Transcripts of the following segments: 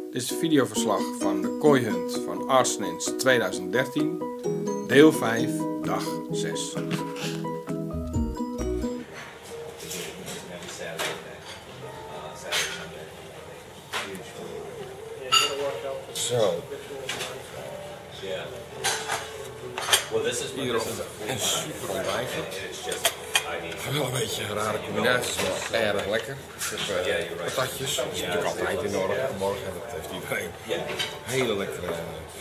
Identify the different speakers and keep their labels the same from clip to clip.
Speaker 1: Dit is een videoverslag van de kooihunt van Arsnins 2013, deel 5, dag 6. Zo. Hierop een super ontbijtje. Wel een beetje een rare combinaties, maar erg lekker. Ik heb patatjes, dat is natuurlijk altijd enorm. Morgen, dat heeft iedereen. Hele lekkere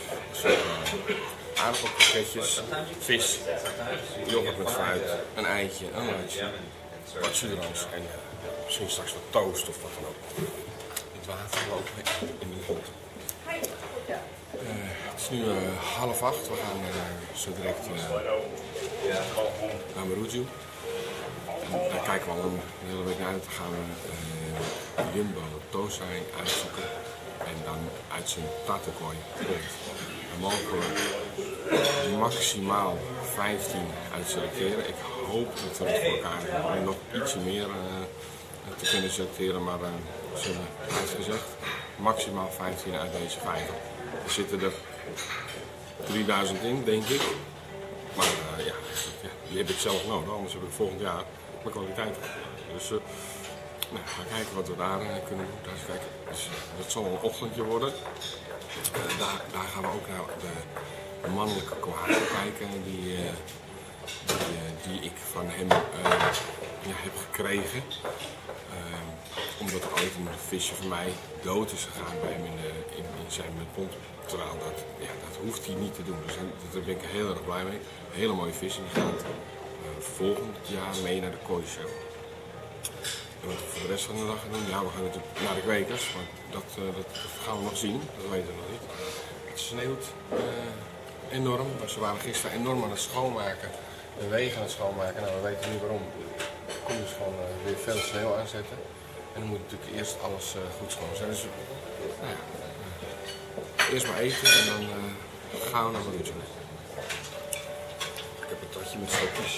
Speaker 1: aardappelkroketjes, vis, yoghurt met fruit, een eitje, een lunchje, wat suderans en misschien straks wat toast of wat dan ook. Het water lopen in de grond. Het is nu 7:30. We gaan zo direct naar Maruju. Daar kijken we al een hele week naar uit. Dan gaan we Jumbo Tosai uitzoeken en dan uit zijn tatakoi rond. Daar mogen we maximaal 15 uitselecteren. Ik hoop dat we het voor elkaar hebben om nog ietsje meer te kunnen selecteren, maar ze hebben uitgezegd maximaal 15 uit deze 5. Er zitten er 3000 in, denk ik. Maar ja, die heb ik zelf nodig, anders heb ik volgend jaar mijn kwaliteit. Dus nou, we gaan kijken wat we daar kunnen doen. Dus, dat zal een ochtendje worden. Daar gaan we ook naar de mannelijke kohaar kijken die ik van hem heb gekregen. Omdat er ooit een visje van mij dood is gegaan bij hem in zijn pond. Terwijl dat hoeft hij niet te doen. Dus daar ben ik heel erg blij mee. Een hele mooie vis en die gaat volgend jaar mee naar de kooishow. En wat we voor de rest van de dag gaan doen? Ja, we gaan natuurlijk naar de kwekers, maar dat gaan we nog zien. Dat weten we nog niet. Het sneeuwt enorm. Ze waren gisteren enorm aan het schoonmaken. De wegen aan het schoonmaken. Nou, we weten niet waarom. Er komt dus gewoon weer veel sneeuw aanzetten. En dan moet natuurlijk eerst alles goed schoon zijn. Dus nou ja, eerst maar eten en dan gaan we naar Maruju. Ik heb een tatje met stokjes.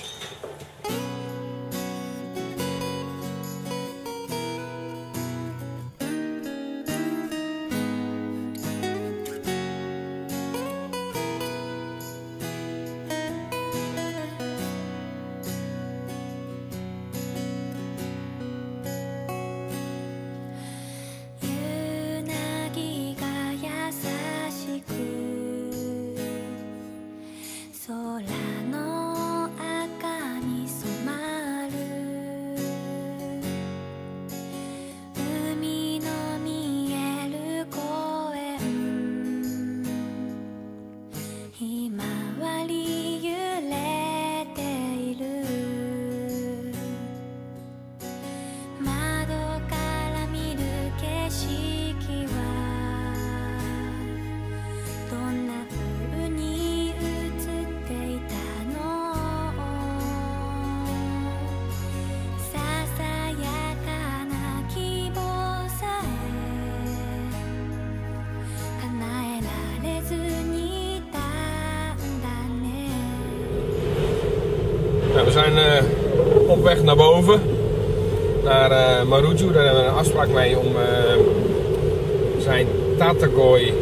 Speaker 1: We zijn op weg naar boven, naar Maruju. Daar hebben we een afspraak mee om zijn tatakoi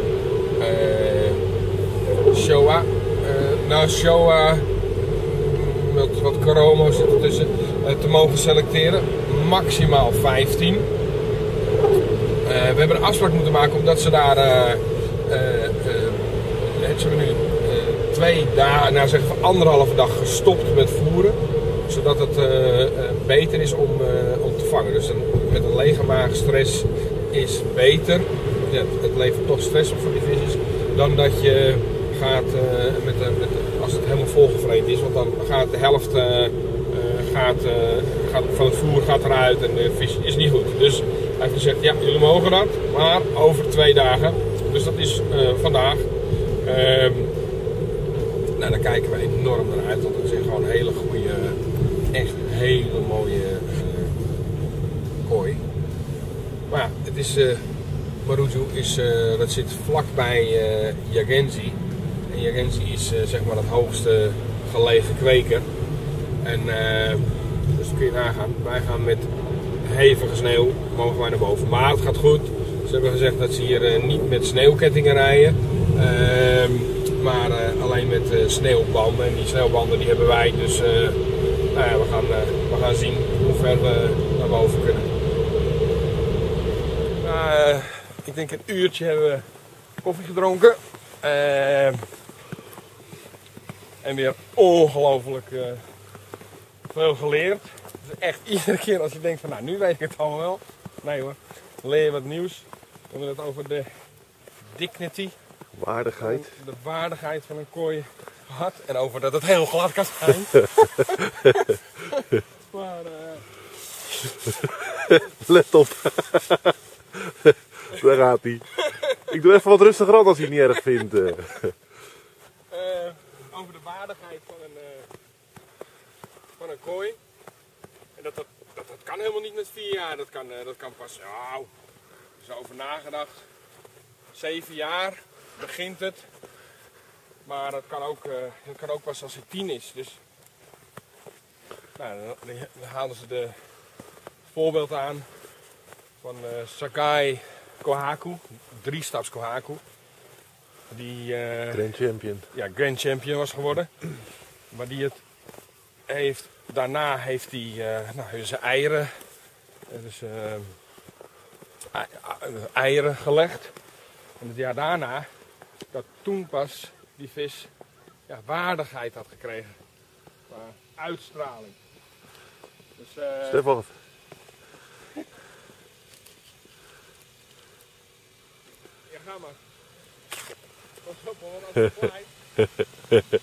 Speaker 1: showa, showa met wat koromo zit ertussen, te mogen selecteren. Maximaal 15. We hebben een afspraak moeten maken omdat ze daar ze hebben nu 2 dagen, nou zeggen we 1,5 dag gestopt met voeren, zodat het beter is om te vangen. Dus met een lege maag stress is beter. Ja, het levert toch stress op voor die visjes dan dat je gaat als het helemaal volgevreten is, want dan gaat de helft van het voer gaat eruit en de vis is niet goed. Dus hij heeft gezegd, ja, jullie mogen dat, maar over 2 dagen. Dus dat is vandaag. Nou, daar kijken we enorm naar uit, want het is gewoon een hele goede, echt hele mooie kooi. Maar ja, het is, Maruju dat zit vlakbij Yagenzi. En Yagenzi is zeg maar het hoogste gelegen kweker. En dus kun je nagaan, wij gaan met hevige sneeuw, mogen wij naar boven. Maar het gaat goed,
Speaker 2: Ze hebben gezegd dat ze hier niet met sneeuwkettingen rijden, maar alleen met sneeuwbanden. En die sneeuwbanden die hebben wij, dus nou ja, we gaan zien hoe ver we naar boven kunnen. Ik denk een uurtje hebben we koffie gedronken. En weer ongelooflijk veel geleerd. Dus echt iedere keer als je denkt van nou nu weet ik het allemaal wel. Nee hoor, leer je wat nieuws. We hebben het over de dignity.
Speaker 3: Waardigheid.
Speaker 2: De waardigheid van een kooi gehad. En over dat het heel glad kan zijn. Maar
Speaker 3: let op. Daar gaat hij. Ik doe even wat rustiger aan als hij het niet erg vindt.
Speaker 2: Over de waardigheid van een kooi. En dat kan helemaal niet met 4 jaar. Dat kan pas, nou, er is over nagedacht. 7 jaar begint het. Maar dat kan ook pas als hij 10 is. Dus nou, dan halen ze de voorbeeld aan van Sakai Kohaku, 3-staps Kohaku. Die
Speaker 3: Grand Champion.
Speaker 2: Ja, Grand Champion was geworden. Maar die daarna heeft hij zijn eieren, eieren gelegd. En het jaar daarna, dat toen pas die vis waardigheid had gekregen. Uitstraling. Dus,
Speaker 3: Stefan.
Speaker 2: Ja, ga maar. Pas op hoor, want als het waait.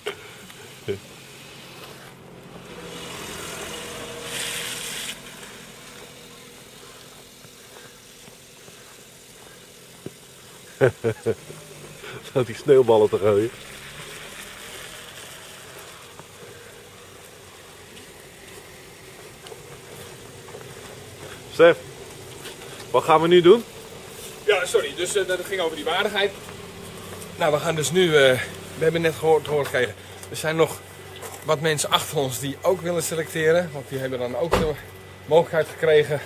Speaker 3: Staat die sneeuwballen te gooien. Stef, wat gaan we nu doen?
Speaker 2: Ja, sorry, dus dat ging over die waardigheid. Nou, we gaan dus nu, we hebben net gehoord gekregen, er zijn nog wat mensen achter ons die ook willen selecteren. Want die hebben dan ook de mogelijkheid gekregen.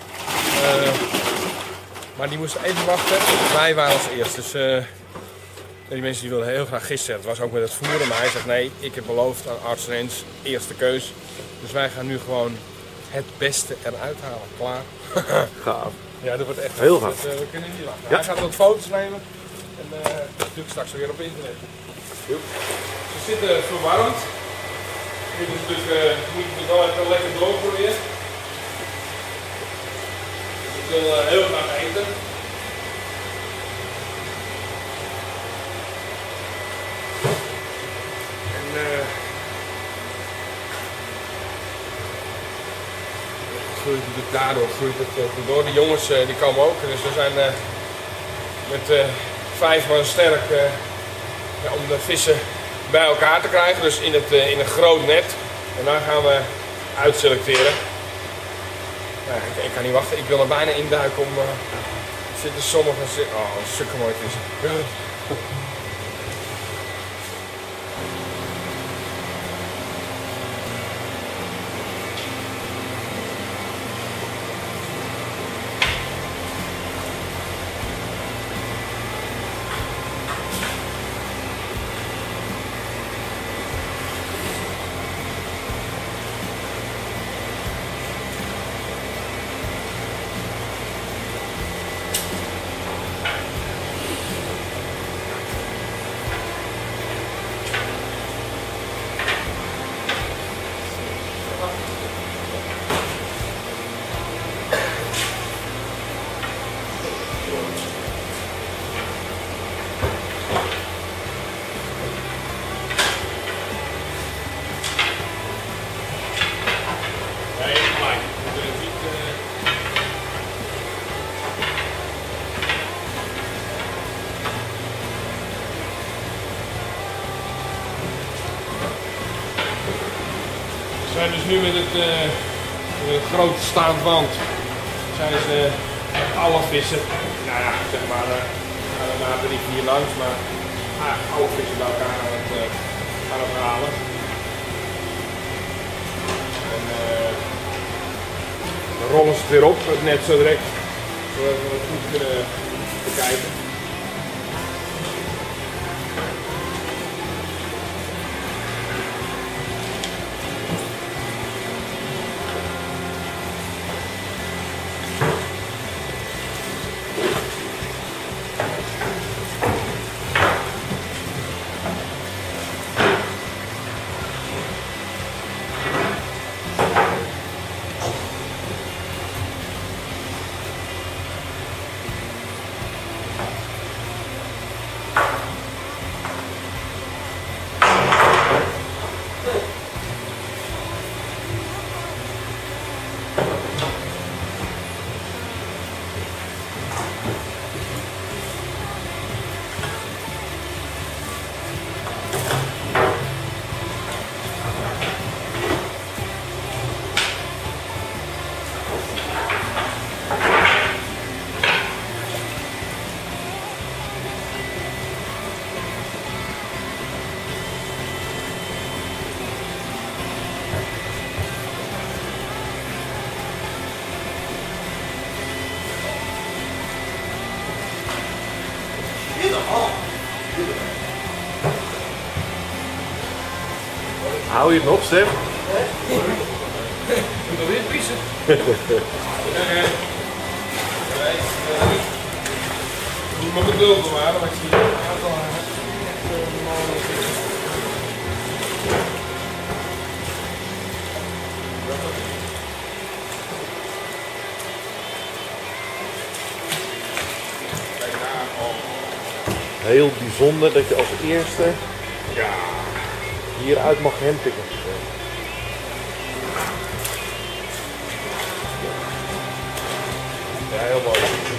Speaker 2: Maar die moesten even wachten. Wij waren als eerst. Dus die mensen die wilden heel graag gisteren. Het was ook met het voeren. Maar hij zegt nee, ik heb beloofd aan Arts Rens, eerste keus. Dus wij gaan nu gewoon het beste eruit halen. Klaar?
Speaker 3: Gaaf.
Speaker 2: Ja, dat wordt echt
Speaker 3: heel gaaf.
Speaker 2: Dus, we kunnen niet wachten.
Speaker 3: Ja.
Speaker 2: Hij gaat wat foto's nemen. En dat doe ik straks weer op internet.
Speaker 3: Jo.
Speaker 2: Ze zitten verwarmd. Dit is natuurlijk, moet je het wel even lekker doorproberen. Ik wil heel graag eten. En daardoor groeit het door. De jongens die komen ook. Dus we zijn met 5 man sterk om de vissen bij elkaar te krijgen. Dus in een groot net. En dan gaan we uitselecteren. Nou, ik kan niet wachten. Ik wil er bijna induiken om... zitten sommige... Oh, stukken mooi vissen. We zijn dus nu met het grote staand wand. Zijn ze alle vissen, nou ja, zeg maar, gaan we naar de rivier langs, maar alle vissen bij elkaar aan het halen. En dan rollen ze het weer op, net zo direct, zodat we het goed kunnen Even kijken.
Speaker 3: Hou je het nog, Stef?
Speaker 2: Moet nog weer pissen. Moet maar geduld bewaren, want ik zie een aantal Kijk daar,
Speaker 3: Heel bijzonder dat je als eerste
Speaker 2: ja.
Speaker 3: hieruit mag handpikken.
Speaker 2: Ja, heel mooi.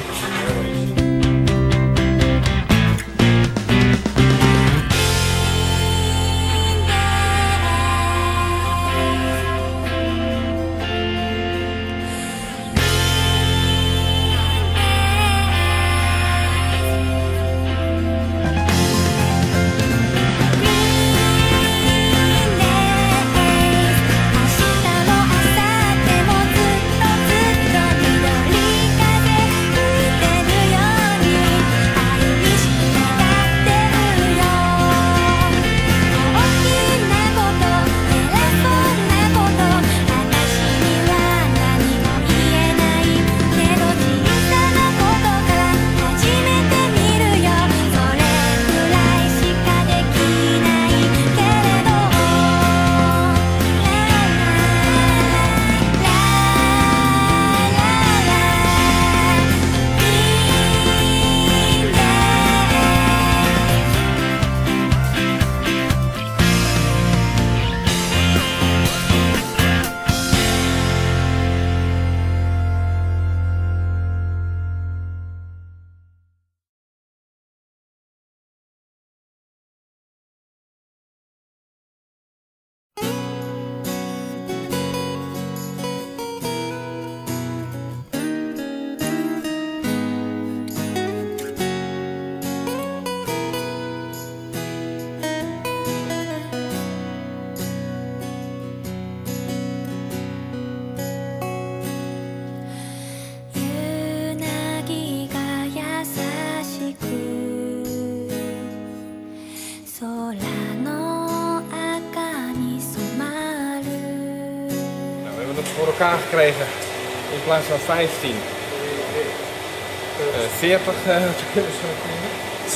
Speaker 2: Voor elkaar gekregen in plaats van 15. 40 te kunnen selecteren.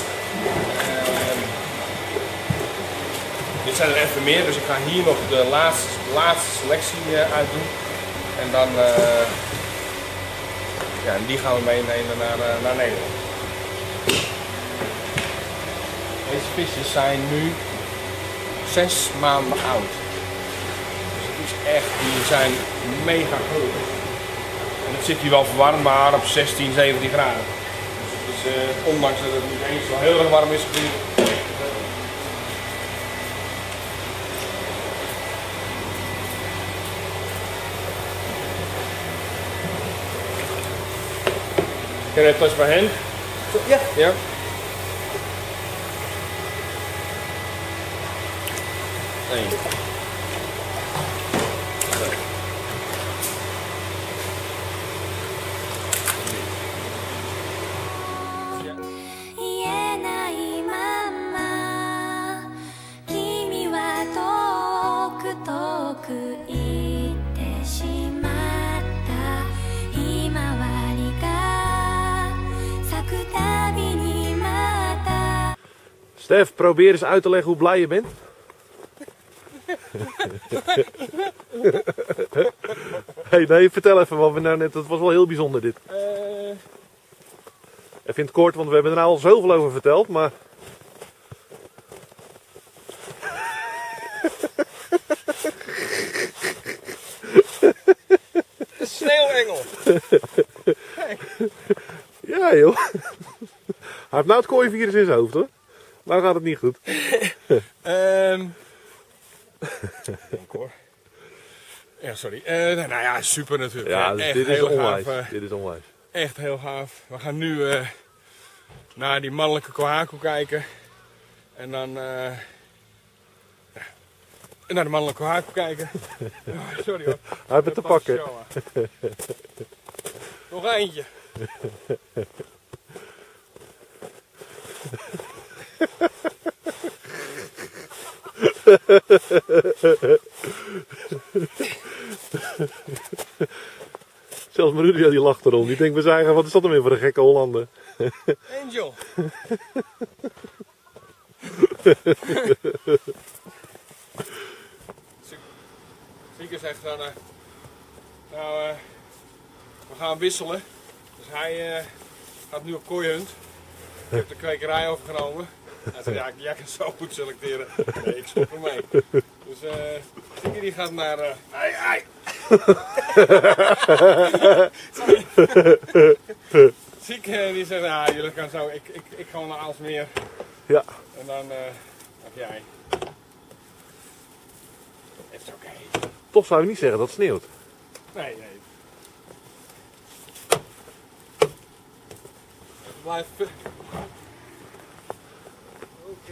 Speaker 2: Dit zijn er even meer, dus ik ga hier nog de laatste selectie uitdoen. En dan ja, die gaan we meenemen naar Nederland. Deze visjes zijn nu 6 maanden oud. Echt, die zijn mega groot. En het zit hier wel verwarmd, maar op 16, 17 graden. Dus ondanks dat het niet eens wel heel erg warm is geweest. Can I touch my hand?
Speaker 3: Ja.
Speaker 2: Ja. Nee.
Speaker 3: Stef, probeer eens uit te leggen hoe blij je bent. Hey, nee, vertel even wat we nou net. Dat was wel heel bijzonder dit. Even in het kort, want we hebben er nou al zoveel over verteld, maar.
Speaker 2: Een sneeuwengel.
Speaker 3: Ja joh. Hij heeft nou het kooivirus in zijn hoofd hoor. Nou gaat het niet goed.
Speaker 2: Denk hoor. Ja, sorry. Nou ja, super natuurlijk.
Speaker 3: Ja,
Speaker 2: echt
Speaker 3: dit is
Speaker 2: heel
Speaker 3: onwijs.
Speaker 2: gaaf,
Speaker 3: Dit is onwijs.
Speaker 2: echt heel gaaf. We gaan nu naar die mannelijke kohaku kijken. En dan naar de mannelijke kohaku kijken. Oh, sorry hoor.
Speaker 3: Hij heeft het te pakken.
Speaker 2: Nog eentje.
Speaker 3: Zelfs Marudia die lacht erom. Die denkt we zeggen, wat is dat dan weer voor een gekke Hollander?
Speaker 2: Angel. Zieke zegt dan, we gaan wisselen. Dus hij gaat nu op kooihunt. Ik heb de kwekerij overgenomen. Hij zei, ja, jij kan zo goed selecteren. Nee, ik stop ermee. Dus Zieke die gaat naar... Hey. Zieke die zegt, ja, jullie gaan zo, ik ga naar Aalsmeer.
Speaker 3: Ja.
Speaker 2: En dan heb jij. Het is oké.
Speaker 3: Toch zou je niet zeggen dat het sneeuwt.
Speaker 2: Nee. Blijf. Oké.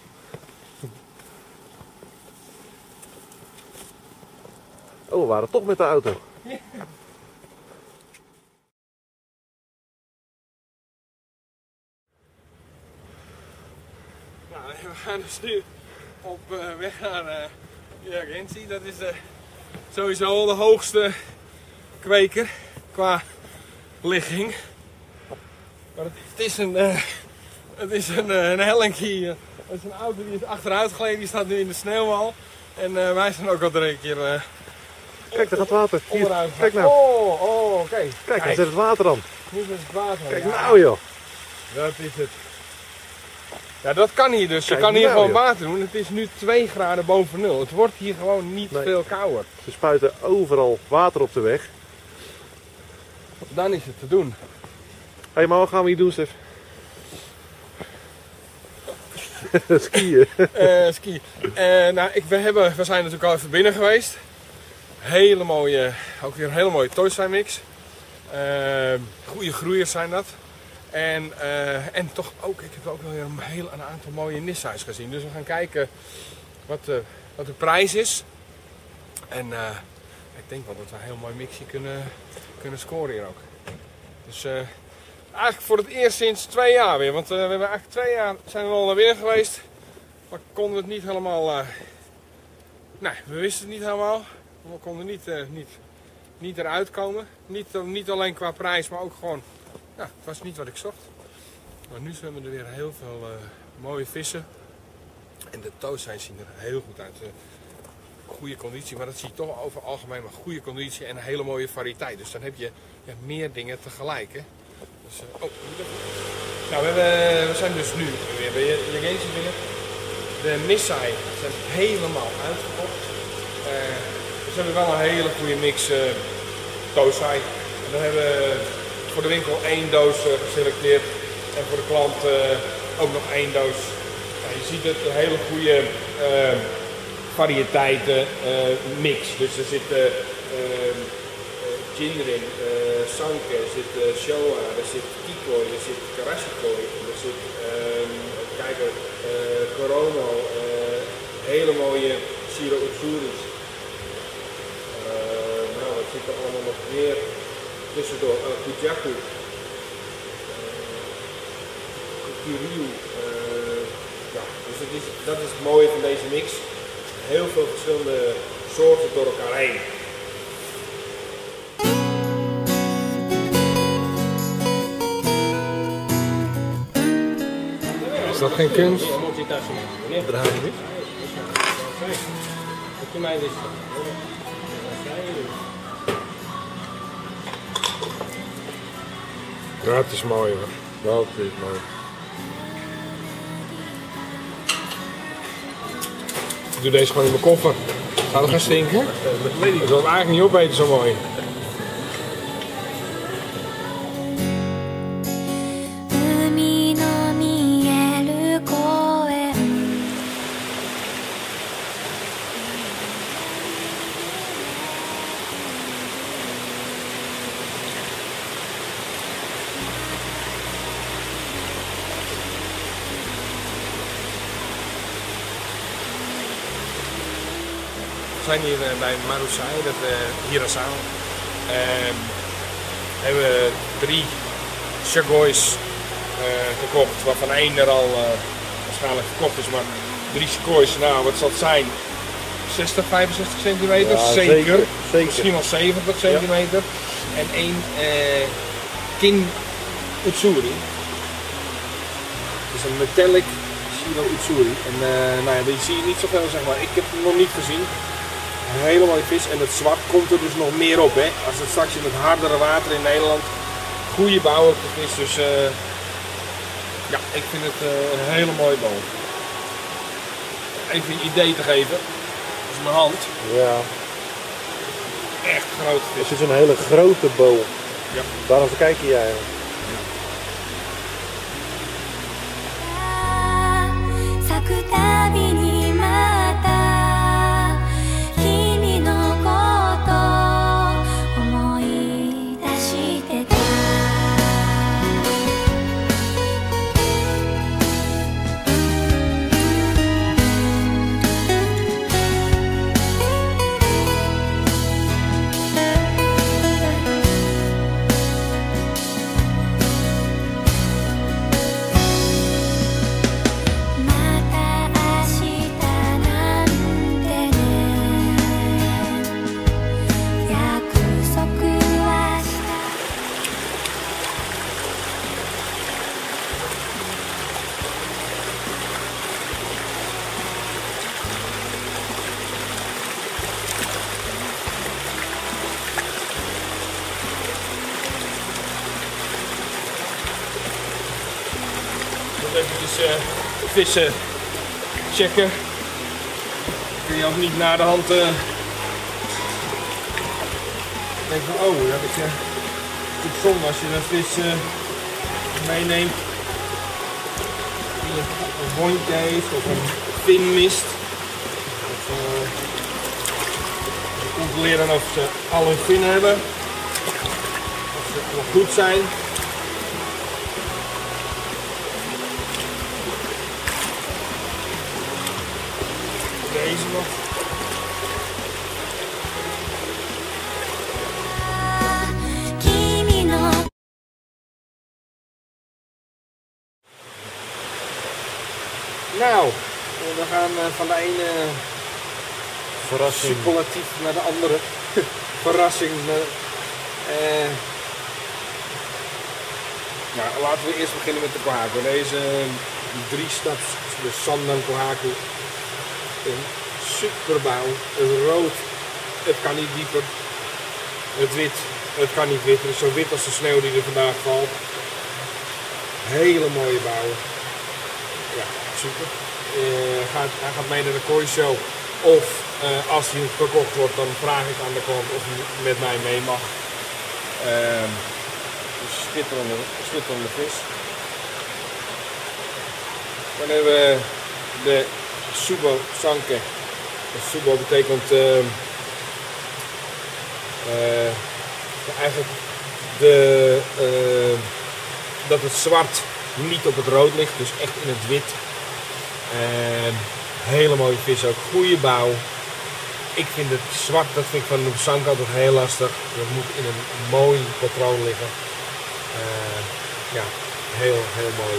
Speaker 3: Oh, we waren toch met de auto.
Speaker 2: Nou, we gaan dus nu op weg naar Jagensi. Dat is sowieso de hoogste kweker qua ligging. Maar het is een helling hier. Het is een auto die is achteruit geleden, die staat nu in de sneeuwwal. En wij zijn ook al 3 keer
Speaker 3: Kijk, daar gaat water. Hier,
Speaker 2: onderuit.
Speaker 3: kijk nou.
Speaker 2: Oh, oké.
Speaker 3: Kijk, hij zet het water aan.
Speaker 2: Nu is het water.
Speaker 3: Kijk
Speaker 2: Ja,
Speaker 3: nou joh.
Speaker 2: dat is het. Ja, dat kan hier dus. Je
Speaker 3: Kijk
Speaker 2: kan hier
Speaker 3: nou,
Speaker 2: gewoon
Speaker 3: joh.
Speaker 2: water doen. Het is nu 2 graden boven nul. Het wordt hier gewoon niet
Speaker 3: Nee.
Speaker 2: veel kouder.
Speaker 3: Ze spuiten overal water op de weg.
Speaker 2: Dan is het te doen.
Speaker 3: Hé, maar wat gaan we hier doen, Stef? Skiën.
Speaker 2: Ski. Nou, we zijn natuurlijk al even binnen geweest. Ook weer een hele mooie Toyside mix. Goede groeiers zijn dat. En toch ook, ik heb ook wel weer een aantal mooie Nissais gezien. Dus we gaan kijken wat de prijs is. En ik denk wel dat we een heel mooi mixje kunnen scoren hier ook. Dus eigenlijk voor het eerst sinds 2 jaar weer. Want we hebben eigenlijk 2 jaar zijn we al naar weer geweest. Maar konden het niet helemaal... nee, we wisten het niet helemaal. We konden niet eruit komen. Niet alleen qua prijs, maar ook gewoon... Ja, het was niet wat ik zocht. Maar nu zwemmen er weer heel veel mooie vissen. En de toosijn zien er heel goed uit. Goede conditie, maar dat zie je toch over het algemeen maar goede conditie en een hele mooie variëteit. Dus dan heb je meer dingen tegelijk. Hè? Dus, nou, we zijn dus nu weer bij Jagensi binnen. De Nissai zijn helemaal uitgekocht. Dus we hebben wel een hele goede mix toosijn. En dan hebben we voor de winkel 1 doos geselecteerd en voor de klant ook nog 1 doos. Nou, je ziet het, een hele goede variëteiten mix. Dus er zit gin erin, sanke, er zit showa, er zit kikoi, er zit karashikoi, er zit koromo, hele mooie shiro utsuris. Nou, wat zit er allemaal nog meer tussendoor? Kujaku, Kiryu. Ja, dus dat is het mooie van deze mix. Heel veel verschillende soorten door elkaar heen. Is dat geen kunst? tasje mee.
Speaker 3: Draag je niet?
Speaker 2: Heb je mij wist.
Speaker 1: Ja, het is mooi hoor.
Speaker 3: Dat is mooi.
Speaker 2: Ik doe deze gewoon in mijn koffer. Gaat het gaan stinken? Dat weet ik. Ik wil het eigenlijk niet opeten zo mooi.
Speaker 4: 海の見える公園
Speaker 2: We zijn hier bij Marusai, dat Hirasao. Hebben we 3 Shagois gekocht, waarvan 1 er al waarschijnlijk verkocht is, maar 3 Shagois, nou wat zal het zijn? 60, 65 centimeter?
Speaker 3: Ja,
Speaker 2: zeker.
Speaker 3: zeker.
Speaker 2: Misschien wel 70 centimeter. En 1 Kin Utsuri. Het is een metallic Shiro Utsuri. En nou ja, die zie je niet zoveel, zeg maar. Ik heb hem nog niet gezien. Een hele mooie vis en het zwart komt er dus nog meer op. Hè. Als het straks in het hardere water in Nederland, goede bouw op de vis. Dus ja, ik vind het een hele mooie boom. Even een idee te geven. Dat is mijn hand.
Speaker 3: Ja.
Speaker 2: Echt grote vis.
Speaker 3: Het is een hele grote boom.
Speaker 2: Ja.
Speaker 3: Daarom kijk jij.
Speaker 4: 咲くたびにまた君のこと思い出してたまた明日なんてね約束はした
Speaker 2: Moet eventjes vissen checken. Kun je ook niet na de hand denken van oh, dat is goed zonde als je een vis meeneemt die een wondje heeft of een vin mist. Ze controleren of ze al hun vinnen hebben, of ze nog goed zijn. Deze nog. Nou, we gaan van de ene
Speaker 3: Verrassing.
Speaker 2: superlatief naar de andere. Verrassing. Nou, laten we eerst beginnen met de Kohaku. Deze 3-staps, de Sandan Kohaku. Een superbouw. Het rood, het kan niet dieper. Het wit, het kan niet wit. Het is zo wit als de sneeuw die er vandaag valt. Hele mooie bouw. Ja, super. Hij gaat mee naar de Koi Show. Of als hij verkocht wordt, dan vraag ik aan de klant of hij met mij mee mag. Dus schitterende vis. Dan hebben we de Subo Sanke. Subo betekent eigenlijk dat het zwart niet op het rood ligt, dus echt in het wit. Hele mooie vis ook, goede bouw. Ik vind het zwart, dat vind ik van de Sanke altijd heel lastig. Dat moet in een mooi patroon liggen. Ja, heel mooi.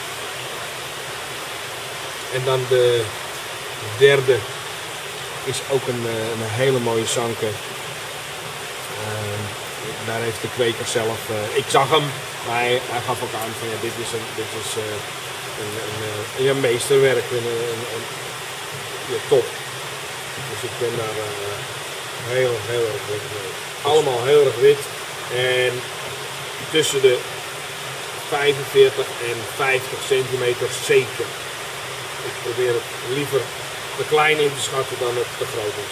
Speaker 2: En dan de derde is ook een hele mooie Sanke. Daar heeft de kweker zelf, ik zag hem, maar hij gaf ook aan van ja, dit is en ja, meesterwerk en ja, top. Dus ik ben daar heel erg wit mee. Allemaal heel erg wit en tussen de 45 en 50 centimeter zeker. Ik probeer het liever te klein in te schatten dan het te groot is.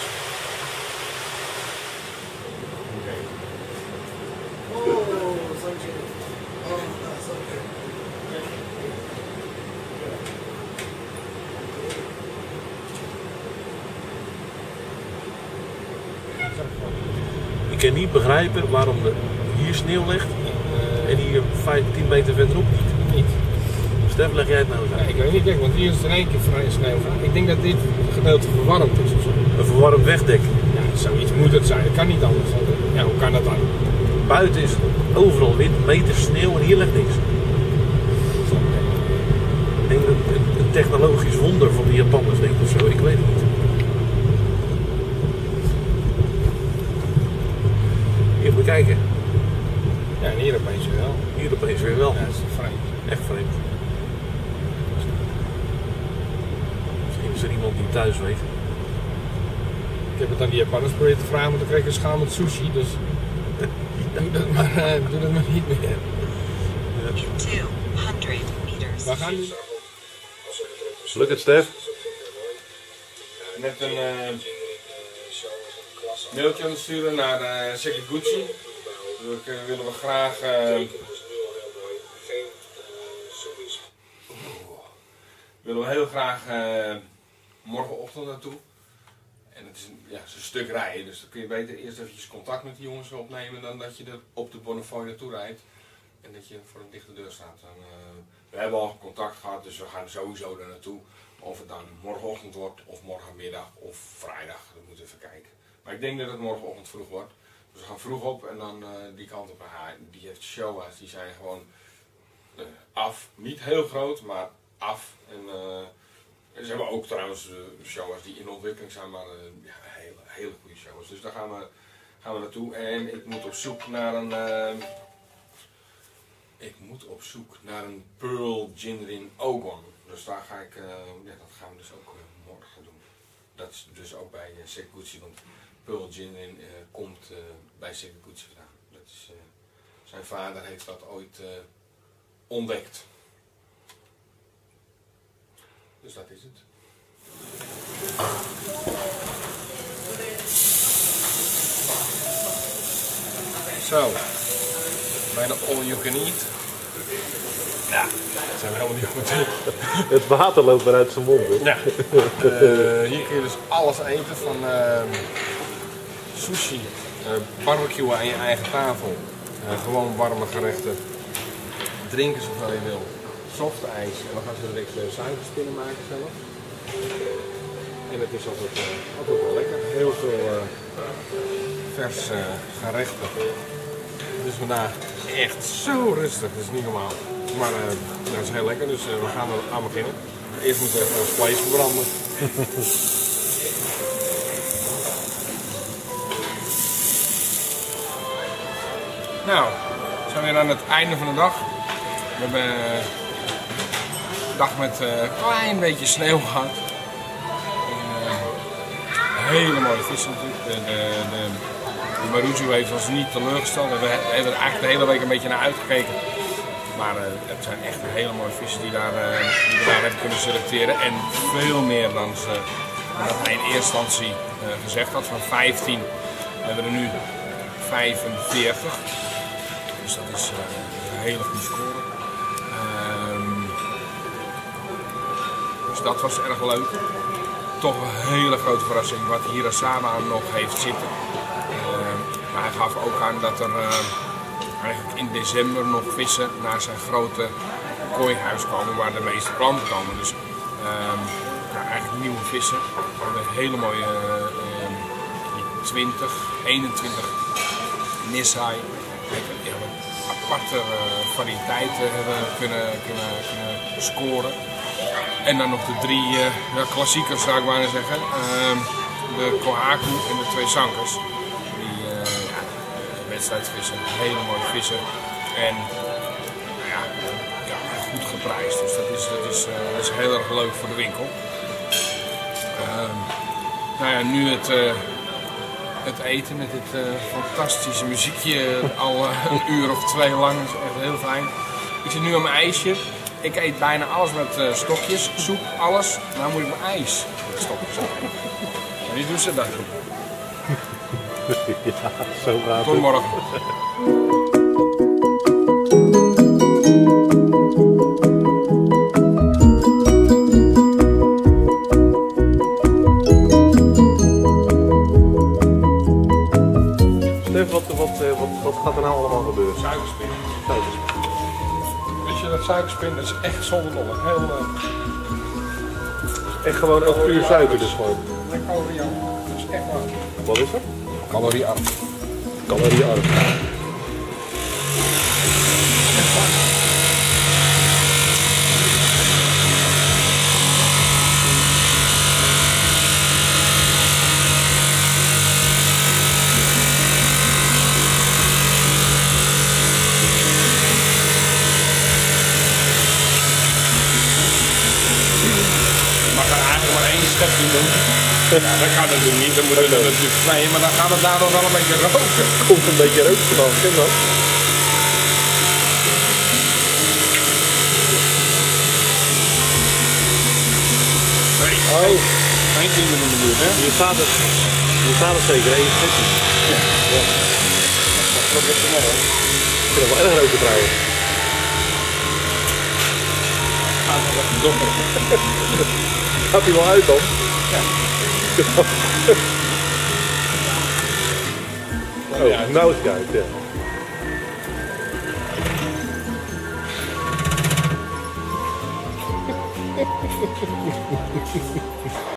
Speaker 3: Ik kan niet begrijpen waarom er hier sneeuw ligt en hier 10 meter verderop niet. Stef, leg jij het nou eens uit?
Speaker 2: Ja, ik weet niet, kijk, want hier is het in één keer vrij sneeuw. Ik denk dat dit gedeelte verwarmd is of zo.
Speaker 3: Een verwarmd wegdek.
Speaker 2: Ja, zoiets moet het zijn. Het kan niet anders. Ja, hoe kan dat dan?
Speaker 3: Buiten is overal wit, meters sneeuw en hier ligt niks. Ik denk een technologisch wonder van de Japanners, denk ik of zo. Ik weet het niet. Hier moet je kijken.
Speaker 2: Ja, en hier opeens weer wel.
Speaker 3: Hier opeens weer wel.
Speaker 2: Ja, dat is vreemd.
Speaker 3: Echt vreemd. Misschien is er iemand die thuis weet.
Speaker 2: Ik heb het aan die Japanners geprobeerd te vragen, maar dan kreeg ik een schaal met sushi, dus doe dat maar niet meer.
Speaker 5: 200 meters.
Speaker 2: We gaan nu
Speaker 3: Lukt het, Stef?
Speaker 2: net een mailtje aan het sturen naar Sekiguchi. Willen we graag willen we heel graag morgenochtend naartoe. En het is een stuk rijden, dus dan kun je beter eerst eventjes contact met die jongens opnemen dan dat je er op de Bonnefoy naartoe rijdt. En dat je voor een dichte deur staat. Dan, we hebben al contact gehad, dus we gaan sowieso er naartoe. Of het dan morgenochtend wordt, of morgenmiddag, of vrijdag. Dat moeten we even kijken. Maar ik denk dat het morgenochtend vroeg wordt. Dus we gaan vroeg op en dan die kant op. Die heeft Showa's, die zijn gewoon af. Niet heel groot, maar af. En ze hebben ook trouwens Showa's die in ontwikkeling zijn, maar hele goede Showa's. Dus daar gaan we naartoe. En ik moet op zoek naar een... Pearl Jinrin Ogon. Dus daar ga ik, dat gaan we dus ook morgen doen. Dat is dus ook bij Sekiguchi, want Pearl Jinrin komt bij Sekiguchi vandaan. Dat is, zijn vader heeft dat ooit ontdekt. Dus dat is het. Zo, bijna all you can eat. Ja, dat zijn we helemaal niet goed.
Speaker 3: Het water loopt eruit zijn mond. Hè?
Speaker 2: Ja. Hier kun je dus alles eten van sushi, barbecuen aan je eigen tafel, gewoon warme gerechten, drinken zoveel je wil, soft ijs en dan gaan ze direct suikerspinnen maken zelf. En het is altijd wel lekker, heel veel verse gerechten. Dus vandaag echt zo rustig, dat is niet normaal. Maar dat is heel lekker, dus we gaan er aan beginnen. Eerst moeten we even ons vlees verbranden. Nou, we zijn weer aan het einde van de dag. We hebben een dag met een klein beetje sneeuw gehad. Hele mooie vissen natuurlijk. De Maruju heeft ons niet teleurgesteld. We hebben er eigenlijk de hele week een beetje naar uitgekeken. Maar het zijn echt hele mooie vissen die we daar hebben kunnen selecteren. En veel meer dan hij in eerste instantie gezegd had. Van 15 hebben we er nu 45. Dus dat is een hele goede score. Dus dat was erg leuk. Toch een hele grote verrassing wat Hirasawa nog heeft zitten. Maar hij gaf ook aan dat er eigenlijk in december nog vissen naar zijn grote kooihuis komen waar de meeste klanten komen. Dus eigenlijk nieuwe vissen. We hebben hele mooie 21 Nissai. Aparte variëteiten hebben kunnen scoren. En dan nog de 3 klassiekers zou ik bijna zeggen. De Kohaku en de 2 Sankers. Die wedstrijdvissen, hele mooie vissen. En goed geprijsd. Dus dat is heel erg leuk voor de winkel. Nou ja, nu het eten met dit fantastische muziekje al een uur of 2 lang. Dat is echt heel fijn. Ik zit nu aan mijn ijsje. Ik eet bijna alles met stokjes, soep, alles. Nou moet ik mijn ijs met stokjes eten. En wie doet ze dat?
Speaker 3: Ja, zo gaat
Speaker 2: Tot
Speaker 3: het.
Speaker 2: morgen.
Speaker 3: Stef, wat gaat er nou allemaal gebeuren?
Speaker 2: Suikerspin.
Speaker 3: Suikerspin.
Speaker 2: Weet je dat suikerspin, dat is echt zonder dolle. Heel
Speaker 3: Echt gewoon ook puur suiker dus gewoon.
Speaker 2: caloriearm. Dat is echt waar.
Speaker 3: Wat is er?
Speaker 2: Caloriearm.
Speaker 3: Caloriearm.
Speaker 2: Je mag er eigenlijk maar 1 schepje doen. Ja, dat kan natuurlijk niet. Dan moeten we er natuurlijk 2, maar dan gaat het daardoor wel een beetje roken.
Speaker 3: Komt een beetje rook vanaf, ken dat?
Speaker 2: Nee,
Speaker 3: Oh,
Speaker 2: geen kinderen in de buurt, hè?
Speaker 3: hier staat het zeker, 1 schepje.
Speaker 2: Dat is er maar op.
Speaker 3: Ik vind het wel erg roken trouwens.
Speaker 2: Gaat wel even donker.
Speaker 3: Gaat hij wel uit dan? Oh, nou is het uit, ja.